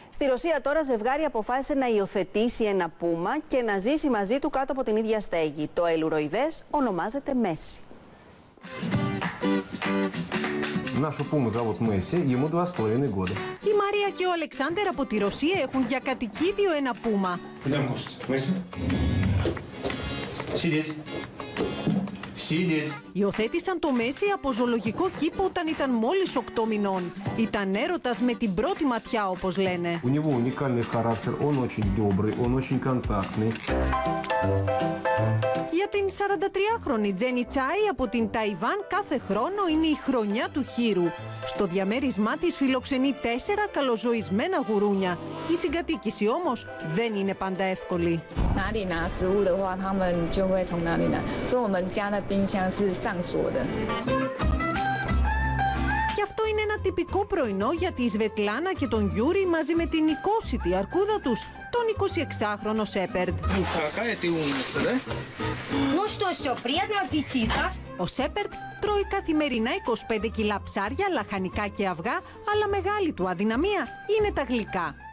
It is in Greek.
Στη Ρωσία τώρα ζευγάρι αποφάσισε να υιοθετήσει ένα πούμα και να ζήσει μαζί του κάτω από την ίδια στέγη. Το ελουροειδές ονομάζεται Μέση. Нашу пуму зовут Месси, ему 2,5 года. Η Μαρία και ο Αλεξάνδερ από τη Ρωσία έχουν για κατοικίδιο ένα πούμα. Идем кушать. Месси. Сидеть. Сидеть. Υιοθέτησαν το Μέση από ζωολογικό κήπο όταν ήταν μόλις 8 μηνών. Ήταν έρωτας με την πρώτη ματιά, όπως λένε. У него уникальный характер, он очень добрый, он очень контактный. Για την 43χρονη Τζένι Τσάι από την Ταϊβάν κάθε χρόνο είναι η χρονιά του χείρου. Στο διαμέρισμά της φιλοξενεί 4 καλοζωισμένα γουρούνια. Η συγκατοίκηση όμως δεν είναι πάντα εύκολη. Και αυτό είναι ένα τυπικό πρωινό για τη Σβετλάνα και τον Γιούρι μαζί με την 20η αρκούδα τους, τον 26χρονο Σέπερντ. Ο Σέπερντ τρώει καθημερινά 25 κιλά ψάρια, λαχανικά και αυγά, αλλά μεγάλη του αδυναμία είναι τα γλυκά.